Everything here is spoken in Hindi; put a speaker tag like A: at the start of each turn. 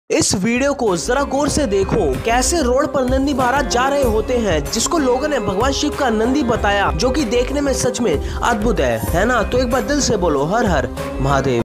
A: इस वीडियो को जरा गौर से देखो, कैसे रोड पर नंदी महाराज जा रहे होते हैं, जिसको लोगों ने भगवान शिव का नंदी बताया, जो कि देखने में सच में अद्भुत है ना। तो एक बार दिल से बोलो हर हर महादेव।